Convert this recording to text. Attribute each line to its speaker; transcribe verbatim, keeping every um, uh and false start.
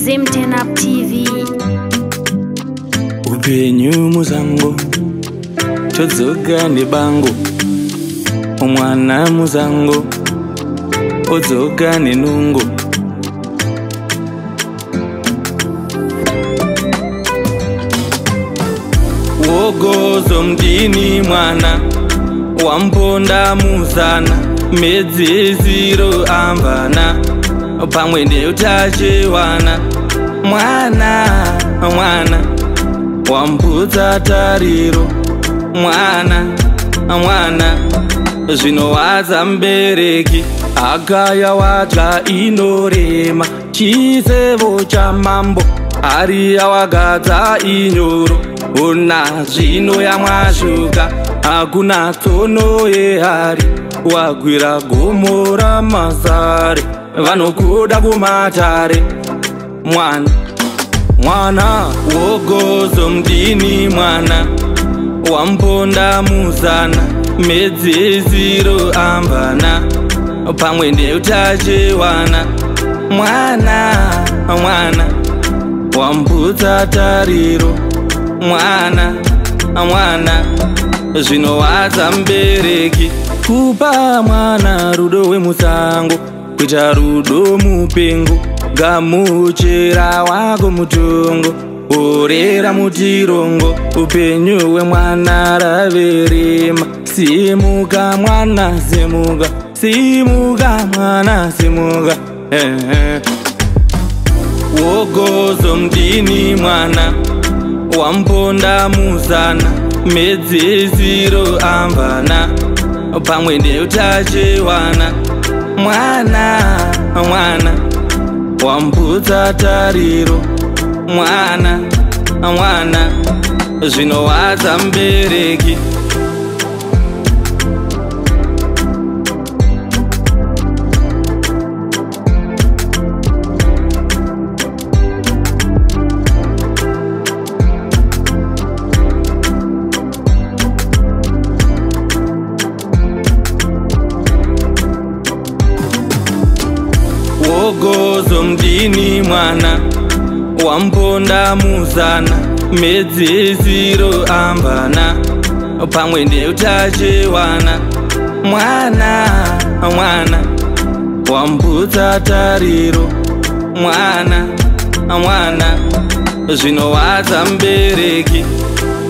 Speaker 1: Zim ten Up T V.
Speaker 2: Upenyu muzango chodzoka nebango, umwana muzango odzoka nenungo. Wogozo mdini mwana wamponda muzana, medzeziro ambana pamwe neutachiwana. Mwana mwana wambudza tariro, mwana mwana zvinowadza mubereki. Agaya wadya inorema, chisevo chamambo ariya wagadza inyoro. Ona zvino yamwashuka, hakuna tsono yehari, wagwira gomo ramazare, vanokuda kumatare. Mwana mwana wogozo mdini mwana wamponda muzana, medzeziro ambana pamwe neutachiwana. Mwana mwana wambudza tariro, mwana mwana zvinowadza mubereki. Kupa mwana rudo wemusango, kuita rudo mupengo. Gamuchera wako mutongo, orera mutirongo. Upenyu wemwana raverema, simuka mwana simuka, simuka mwana simuka. eh, eh. Wogozo mdini mwana wamponda muzana, medzeziro ambana pamwe neutachiwana. Mwana mwana wambudza tariro, mwana mwana zvinowadza mubereki. Wogozo mdini mwana wamponda muzana, medzeziro ambana pamwe neutachiwana. Mwana mwana wambudza tariro, mwana mwana zvinowadza mubereki.